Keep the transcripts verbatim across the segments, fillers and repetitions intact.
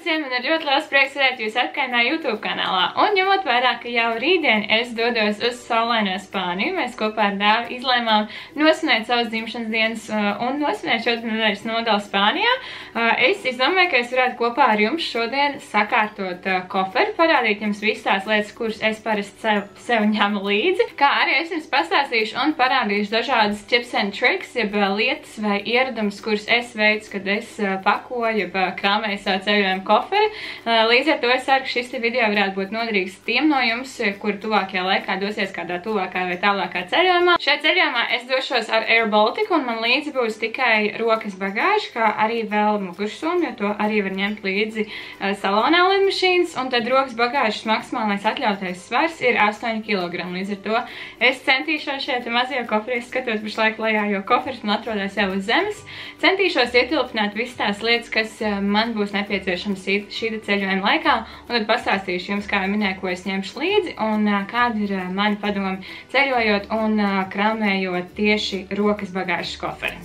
visiem, man ir ļoti liels prieks redzēt jūs atkārt YouTube kanālā. Un ņemot vērā, ka jau rītdien es dodos uz saulaino Spāniju, mēs kopā ar dēlu izlēmām nosvinēt savas dzimšanas dienas un nosvinēt šodien nedēļas nogali Spānijā. Es izdomāju, ka es varētu kopā ar jums šodien sakārtot koferi, parādīt jums visas tās lietas, kuras es parasti sev, sev ņemu līdzi, kā arī es jums pastāstīšu un parādīšu dažādas tips and tricks, jeb lietas vai ieradumus, kuras es veicu, kad es pakoju, jeb krāmēju savu ceļojumu koferi. Līdz ar to es ceru, ka šis video varētu būt noderīgs tiem no jums, kuri tuvākajā laikā dosies kādā tuvākā vai tālākā ceļojumā. Šajā ceļojumā es došos ar Air Baltica un man līdzi būs tikai rokas bagāža, kā arī vēl mugursomu, jo to arī var ņemt līdzi salonā lidmašīnas. Un tad rokas bagāžas maksimālais atļautais svars ir astoņi kilogrami. Līdz ar to es centīšos šeit mazie koferi, es skatos pašlaik lejā, jo koferis man atrodas jau uz zemes. Centīšos ietilpināt visas tās lietas, kas man būs nepieciešams šī ceļojuma laikā, un tad pastāstīšu jums, kā minēju, ko es ņemšu līdzi, un kāda ir mani padomi ceļojot un krāmējot tieši rokas bagāžas koferi.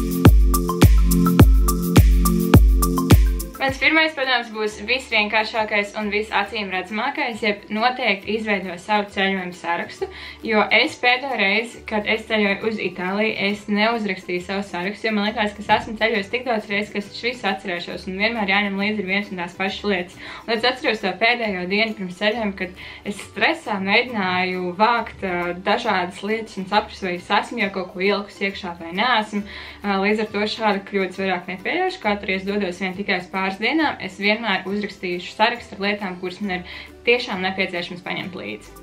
Mans pirmais padoms būs visvienkāršākais un visacīmredzamākais, jeb noteikti izveido savu ceļojumu sarakstu, jo es pēdējo reizi, kad es ceļoju uz Itāliju, es neuzrakstīju savu sarakstu, jo man likās, ka es esmu ceļojis tik daudz reizes, ka es visu atcerēšos un vienmēr jāņem līdzi ir viens un tās pašas lietas. Un es atceros to pēdējo dienu pirms ceļojuma, kad es stresā mēģināju vākt uh, dažādas lietas un saprast, vai es esmu jau kaut ko ielikus iekšā vai neesmu. Uh, līdz ar to šāda kļūdas vairāk nepieļaušu, katru reizi dodos vien tikai uz pāris dienām, es vienmēr uzrakstīšu sarakstu ar lietām, kuras man ir tiešām nepieciešams paņemt līdzi.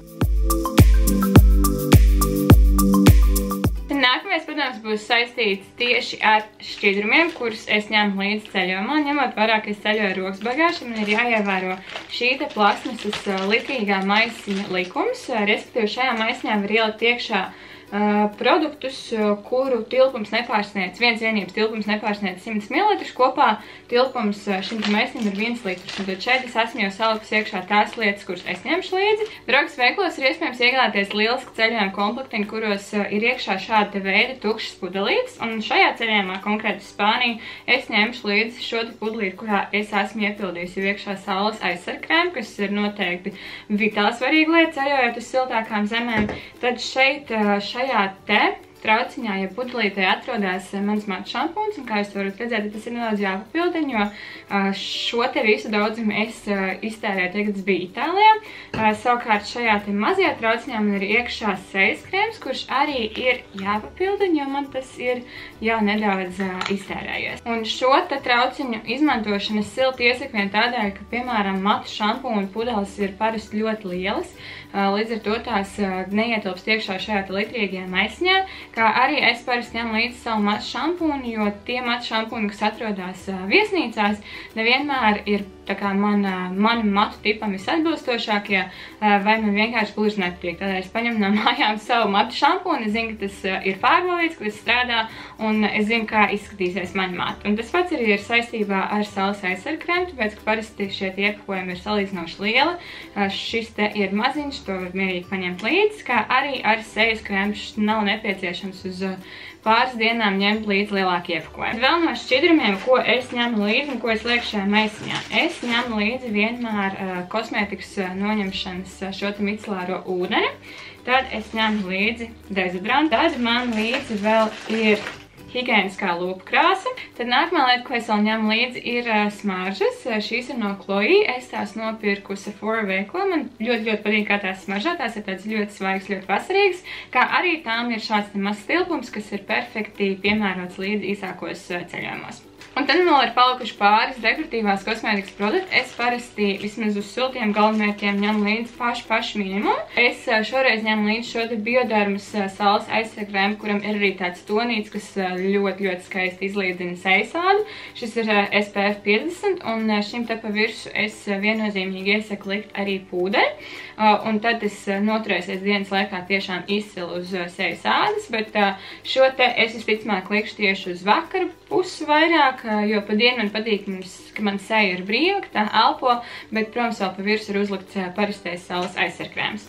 Nākamais padoms būs saistīts tieši ar šķidrumiem, kurus es ņemu līdzi ceļojumā. Ņemot vērā, ka es ceļoju rokas bagāžu, man ir jāievēro šī te plasmasas litrīgā maisiņa likums. Respektīvi, šajā maisiņā var ielikt iekšā Uh, produktus, uh, kuru tilpums nepārsniedz, viens vienības tilpums nepārsniedz simts mililitrus, kopā tilpums uh, šim maisiņam ir viens litrs. Un tad šeit es esmu jau salikus iekšā tās lietas, kuras es ņemšu līdzi. Draugas veiklos ir iespējams iegādāties lielisku ceļojumu komplektiņu, kuros uh, ir iekšā šāda te veida tukšas pudelītes. Un šajā ceļojumā, konkrēti uz Spāniju, es ņemšu līdzi šo te pudelīti, kurā es esmu iepildījusi iekšā saules aizsargkrēmu, kas ir noteikti vitāli svarīga lieta ceļojot uz siltākām zemēm. Tad šeit uh, šajā te trauciņā, ja pudelītē atrodas mans matu šampūns, un kā jūs varat redzēt, tas ir nedaudz jāpapildina, jo šo te visu daudzumu es iztērēju, tagad tas bija Itālijā. Savukārt šajā te mazajā trauciņā man ir iekšā sejas krēms, kurš arī ir jāpapildina, jo man tas ir jau nedaudz iztērējies. Un šo te trauciņu izmantošana silti iesaku vien tādēļ, ka, piemēram, matu šampūnu pudeles ir parasti ļoti lielas, līdz ar to tās neietilpst iekšā šajā te litrīgajā maisiņā, kā arī es parasti ņemu līdzi savu matu šampūnu, jo tie matu šampūni, kas atrodas viesnīcās, nevienmēr ir tā kā man, man matu tipam visatbilstošākie, vai man vienkārši gluži nepatīk. Tādēļ es paņemu no mājām savu matu šampūnu, es zinu, ka tas ir pārbaudīts, ka tas strādā, un es zinu, kā izskatīsies mani mati. Un tas pats arī ir saistībā ar saules aizsargkrēmu, tāpēc, ka parasti šie iepakojumi ir salīdzinoši lieli. Šis te ir maziņš, to var mierīgi paņemt līdzi, kā arī ar sejas krēmu nav nepieciešams uz pāris dienām ņemt līdzi lielāku iepakojumu. Vēl no šķidrumiem, ko es ņemu līdzi un ko es lieku šajā maisiņā. Es ņemu līdzi vienmēr uh, kosmētikas uh, noņemšanas uh, šo te micellāro ūdeni. Tad es ņemu līdzi dezodrantu. Tad man līdzi vēl ir higiēniskā lūpu krāsa. Tad nākamā lieta, ko es vēl ņemu līdzi, ir uh, smaržas. Šīs ir no Chloe. Es tās nopirku Sephora veiklā. Man ļoti, ļoti patīk, kā tās smaržā. Tās ir tāds ļoti svaigs, ļoti vasarīgs. Kā arī tām ir šāds mazs tilpums, kas ir perfekti piemērots līdz īsākos uh, ceļojumos. Un tad man vēl ir palikuši pāris dekoratīvās kosmētikas produkti. Es parasti vismaz uz siltiem galvenmērķiem ņemu līdzi pašu pašu minimumu. Es šoreiz ņemu līdzi šo te Biodermas saules aizsargkrēmu, kuram ir arī tāds tonīts, kas ļoti, ļoti skaisti izlīdzina sejasādu. Šis ir S P F piecdesmit, un šim te pa virsu es viennozīmīgi iesaku likt arī pūderi. Un tad es noturēsies dienas laikā tiešām izcilu uz sejasādas, bet šo te es visticamāk likšu tieši uz vakaru pusi vairāk, jo pa dienu man patīk, ka man seja ir brīva, ka tā elpo, bet, protams, vēl pa virsmu ir uzlikts parastais saules aizsargkrēms.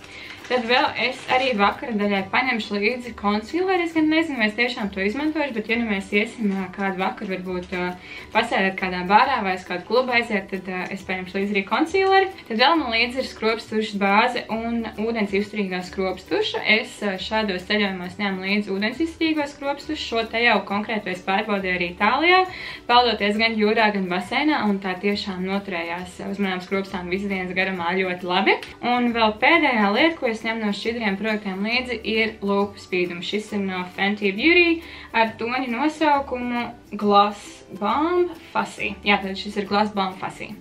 Tad vēl es arī vakara daļai paņemšu līdzi konsileri. Es gan nezinu, vai es tiešām to izmantošu, bet ja nu mēs iesim kādu vakaru, varbūt pasēdēt kādā bārā vai uz kādu klubu aiziet, tad es paņemšu līdzi arī konsileri. Tad vēl man līdzi ir skropstušas bāze un ūdens izturīgā skropstuša. Es šādos ceļojumos ņēmu līdzi ūdens izturīgo skropstušu. Šo te jau konkrēti es pārbaudīju arī Itālijā, peldoties gan jūrā, gan baseinā, un tā tiešām noturējās uz manām skropstām visas dienas garumā ļoti labi. Un vēl pēdējā lieta, ko es ņemu no šķidriem produktiem līdzi, ir lūpu spīdums. Šis ir no Fenty Beauty ar toņu nosaukumu Gloss Balm Fussy. Jā, tad šis ir Gloss Balm Fussy.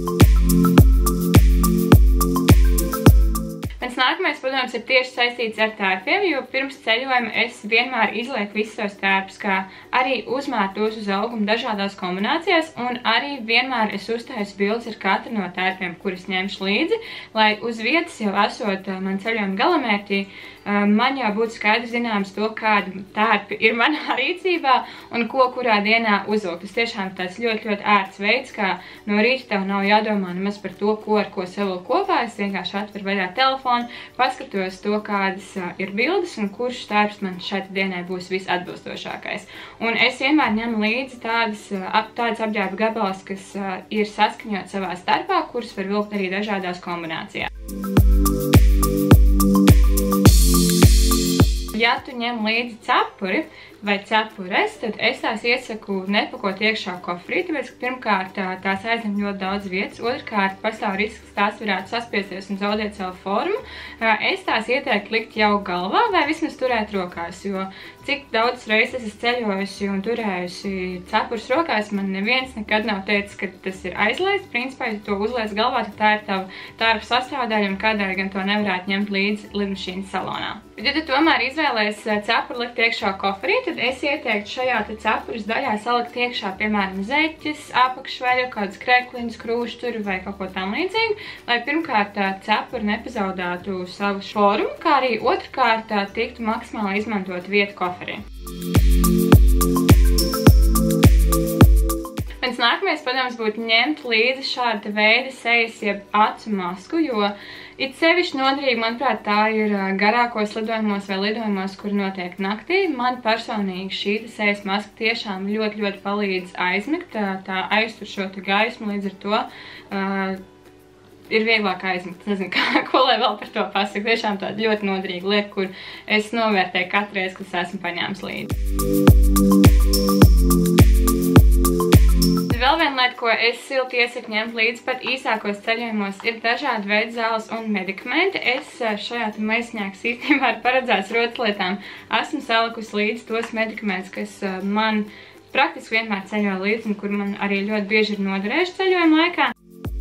Mans nākamais padoms ir tieši saistīts ar tērpiem, jo pirms ceļojuma es vienmēr izlieku visus savus tērpus, kā arī uzmēru tos uz augumu dažādās kombinācijās, un arī vienmēr es uztaisu bildes ar katru no tērpiem, kurus ņemšu līdzi, lai uz vietas jau esot man ceļojuma galamērķī, man jau būtu skaidrs zināms to, kādi tērpi ir manā rīcībā un ko kurā dienā uzvilkt. Tas tiešām tāds ļoti, ļoti ērts veids, kā no rīta tev nav jādomā nemaz par to, ko ar ko savilkt kopā. Es vienkārši atveru vaļā telefonu, paskatos to, kādas ir bildes un kurš tērps man šai dienai būs visatbilstošākais. Un es vienmēr ņemu līdzi tādas, tādas apģērba gabalas, kas ir saskaņot savā starpā, kuras var vilkt arī dažādās kombinācijās. Ja tu ņem līdzi cepuri vai cepures, tad es tās iesaku nepakot iekšā kofrī, tāpēc, ka pirmkārt tās aizņem ļoti daudz vietas, otrkārt pastāv risks, ka tās varētu saspiesties un zaudēt savu formu. Es tās ieteiktu likt jau galvā vai vismaz turēt rokās, jo cik daudz reizes es ceļojusi un turējusi cepures rokās, man neviens nekad nav teicis, ka tas ir aizlaists. Principā, ja to uzliec galvā, tad tā ir tava tērpa sastāvdaļa un kādēļ gan to nevarētu ņemt līdzi lidmašīnas salonā. Bet, ja tu tomēr izvēlēs cepuri likt iekšā kofrī, tad es ieteiktu šajā te cepuras daļā salikt iekšā, piemēram, zeķes, apakšveļu, kādus krekliņus, krūšturi vai kaut ko tam līdzīgu, lai pirmkārt cepuri nepazaudētu savu formu, kā arī otrkārt tiktu maksimāli izmantot vietu kofrī. Mans nākamais padoms būtu ņemt līdzi šāda veida sejas jeb acu masku, jo it sevišķi noderīgi, manuprāt, tā ir garākos lidojumos vai lidojumos, kur notiek naktī. Man personīgi šī sejas maska tiešām ļoti, ļoti palīdz aizmigt, tā aiztur šo te gaismu, līdz ar to uh, ir vieglāk aizmigt. Nezinu, kā, ko lai vēl par to pasaku. Tiešām tāda ļoti noderīga lieta, kur es novērtēju katru reizi, kas esmu paņēmis līdzi. Vēl viena lieta, ko es silti iesaku ņemt līdzi pat īsākos ceļojumos, ir dažādi veidi zāles un medikamenti. Es šajā te maisiņā, kas īstenībā ir paredzēts rotaļlietām, esmu salikusi līdzi tos medikamentus, kas man praktiski vienmēr ceļo līdzi un kur man arī ļoti bieži ir noderējuši ceļojuma laikā.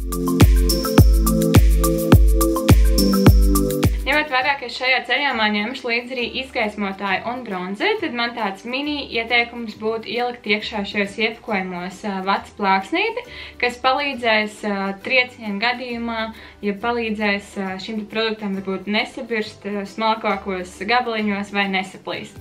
Ņemot vērā, ka šajā ceļojumā ņemšu līdzi arī izgaismotāju un bronzeri, tad man tāds mini ieteikums būtu ielikt iekšā šajos iepakojumos vacu plāksnīti, kas palīdzēs triecienu gadījumā, ja palīdzēs šim produktam varbūt nesabirst smalkākos gabaliņos vai nesaplīst.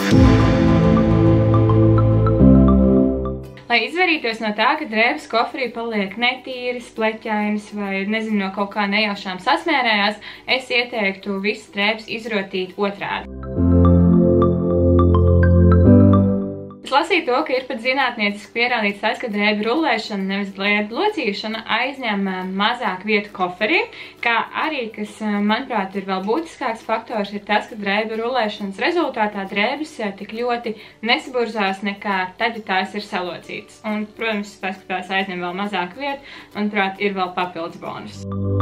Lai izvairītos no tā, ka drēbes kofrī paliek netīras, pleķainas vai, nezinu, no kaut kā nejaušām sasmērējās, es ieteiktu visas drēbes izrotīt otrādi. Es lasīju to, ka ir pat zinātnieciski pierādīts tas, ka drēbju rulēšana, nevis drēbju locīšana, aizņem mazāk vietu koferī, kā arī, kas, manuprāt, ir vēl būtiskāks faktors, ir tas, ka drēbju rulēšanas rezultātā drēbes tik ļoti nesaburzās nekā tad, ja tās ir salocītas. Un, protams, tas, ka tās aizņem vēl mazāk vietu, manuprāt, ir vēl papildus bonus.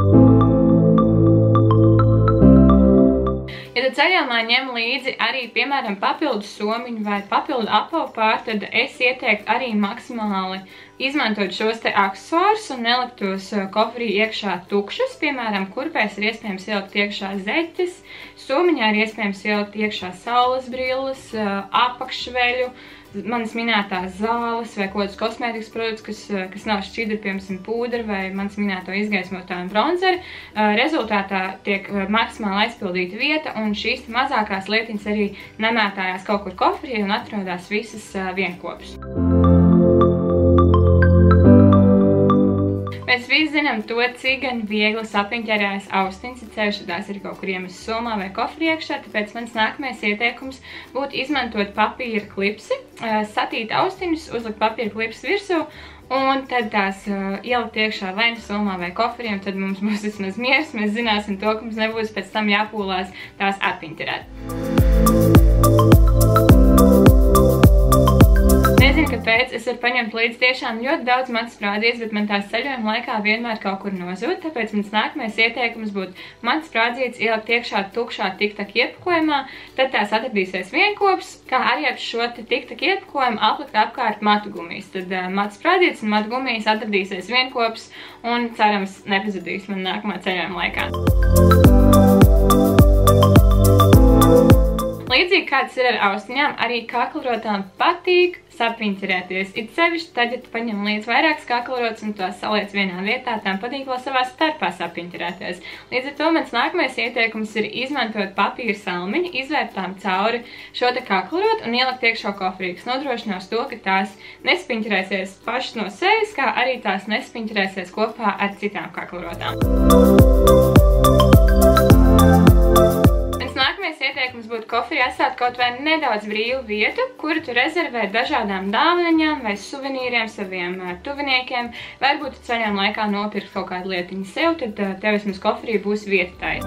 Ja tu ceļojumā ņem līdzi arī, piemēram, papildu somiņu vai papildu apavpāru, tad es ieteiktu arī maksimāli izmantot šos te aksesuārus un nelikt tos kofrī iekšā tukšus. Piemēram, kurpēs ir iespējams ielikt iekšā zeķes, somiņā ir iespējams ielikt iekšā saules brilles, apakšveļu, manas minētās zāles vai kaut kāds kosmētikas produkts, kas, kas nav šķidri, piemēram, pūdra vai manas minēto izgaismotāju un bronzeri. Rezultātā tiek maksimāli aizpildīta vieta un šīs mazākās lietiņas arī nemētājās kaut kur kofrī un atrodās visas vienkopus. Mēs visi zinām to, cik gan viegli sapiņķerējas austiņas, ja ceļš tās ir kaut kur iemest somā vai kofri iekšā, tāpēc mans nākamais ieteikums būtu izmantot papīra klipsi, satīt austiņus, uzlikt papīra klipsi virsū, un tad tās uh, ielikt iekšā vai nu somā vai kofriem, tad mums būs vismaz miers, mēs zināsim to, ka mums nebūs pēc tam jāpūlās tās atpiņķerēt. Nezinu, kāpēc es varu paņemt līdz tiešām ļoti daudz matas sprādzies, bet man tās ceļojuma laikā vienmēr kaut kur nozūd, tāpēc mans nākamais ieteikums būtu matas sprādzies ielikt iekšā tukšā tiktak iepakojumā, tad tās atradīsies vienkops, kā arī ap šo tiktak iepakojumu aplikt apkārt matu gumijas. Tad uh, matas sprādzies un matu gumijas atradīsies vienkops un cerams nepazudīs man nākamā ceļojuma laikā. Līdzīgi kā tas ir ar austiņām, arī kaklrotām patīk sapiņķerēties. It sevišķi tad, ja tu paņem līdz vairākas kaklrotas un tās saliec vienā vietā, tām patīk vēl savā starpā sapiņķerēties. Līdz ar to mans nākamais ieteikums ir izmantot papīra salmiņu, izvērt tām cauri šo te kaklrotu un ielikt iekšā kofrī, kas nodrošinās to, ka tās nespiņķerēsies pašas no sevis, kā arī tās nespiņķerēsies kopā ar citām kaklrotām. Nākamais ieteikums būtu kofrī atstāt kaut vai nedaudz brīvu vietu, kuru tu rezervē dažādām dāvaniņām vai suvenīriem saviem tuviniekiem. Varbūt tu ceļojuma laikā nopirkt kaut kādu lietiņu sev, tad tev vismaz kofrī būs vieta tai.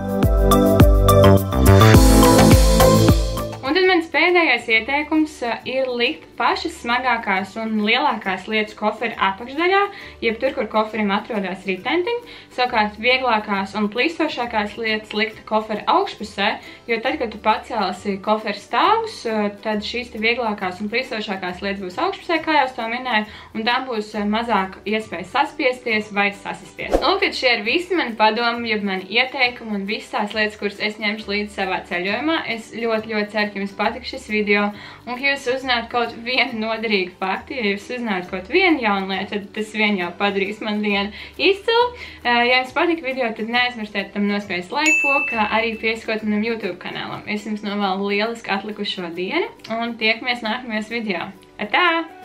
Un tad mans pēdējais ieteikums ir likt pašas smagākās un lielākās lietas kofera apakšdaļā, jeb tur, kur koferim atrodas ritentiņi. Savukārt vieglākās un plīstošākās lietas likt kofera augšpusē, jo tad, kad tu pacelsi kofera stāvus, tad šīs te vieglākās un plīstošākās lietas būs augšpusē, kā jau to minēju, un tām būs mazāk iespēja saspiesties vai sasisties. Nu, kad šie ir visi mani padomi, jeb mani ieteikumi un visas tās lietas, kuras es ņemšu līdzi savā ceļojumā, es ļoti, ļoti ceru, ka jums patika šis video, un ka jūs uzzinātu kaut vienu noderīgu faktu. Ja jūs uzzinātu kaut vienu jaunu lietu, tad tas vien jau padarīs man dienu izcilu. Ja jums patika video, tad neaizmirstiet tam nospiest laiku, kā arī piesakot manam YouTube kanālam. Es jums novēlu lielisku atlikušo dienu, un tiekamies nākamajos video. Atā!